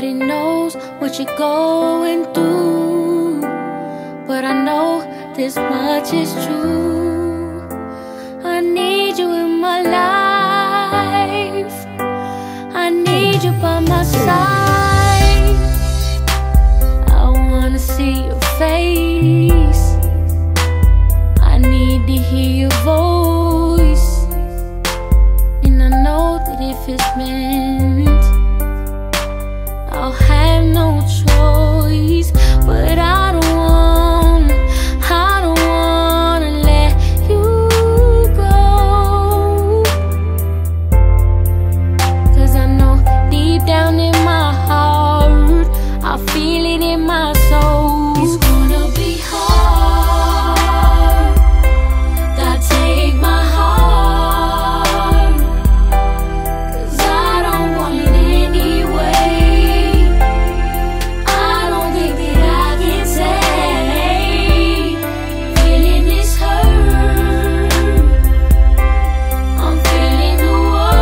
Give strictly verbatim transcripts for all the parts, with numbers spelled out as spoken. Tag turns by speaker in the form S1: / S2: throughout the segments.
S1: Nobody knows what you're going through, but I know this much is true. I need you in my life. I need you by my side. I wanna see your face. I need to hear your voice. And I know that if it's meant, I'll have no choice. But I don't want, I don't wanna let you go. 'Cause I know deep down in my heart, I feel it in my soul. It's gonna be hard, that take my heart, 'cause I don't want it anyway. I don't think that I can take feeling this hurt. I'm feeling the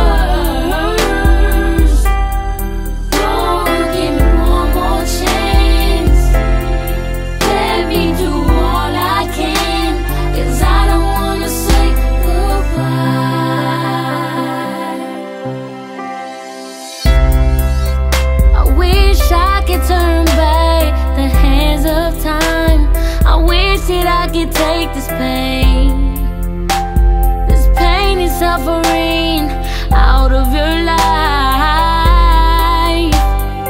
S1: worst. Lord, give me one more chance. Let me do all I can, 'cause I don't wanna say goodbye. I wish I could turn back the hands of time. I wish that I could take this pain, this pain and suffering out of your life.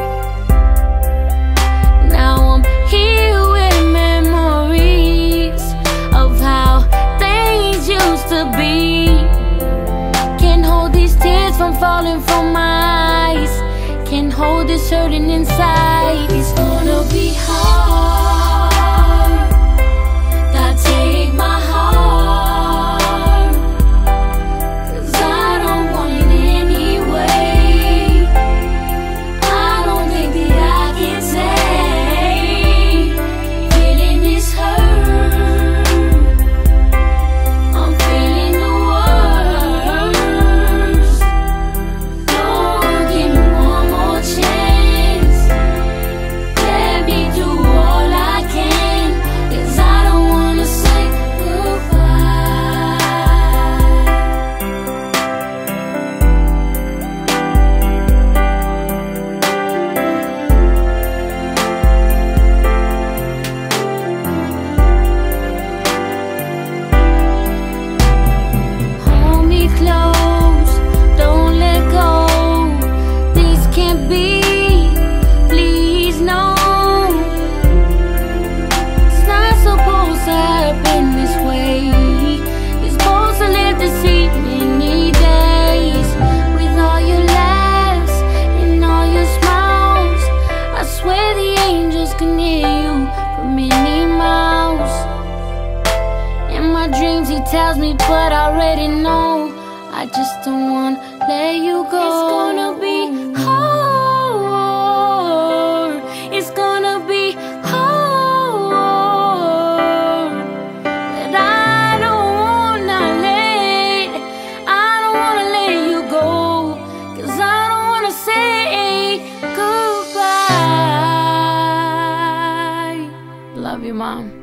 S1: Now I'm here with memories of how things used to be. Can't hold these tears from falling from my eyes. Can't hold this hurting inside. It's gonna be hard, that take my heart, 'cause I don't want it anyway. I don't think that I can take feeling this hurt. I'm feeling the worst. Lord, give me one more chance. Let me do all I can, 'cause I don't wanna say goodbye. Hold me close, don't let go. This can't be, please no. It's not supposed to happen this way. You're supposed to live to see many days, with all your laughs and all your smiles. I swear the angels can hear you from many miles. In my dreams he tells me, but I already know. I just don't wanna let you go. It's gonna be hard. It's gonna be hard. But I don't wanna let, I don't wanna let you go, 'cause I don't wanna say goodbye. Love you, Mom.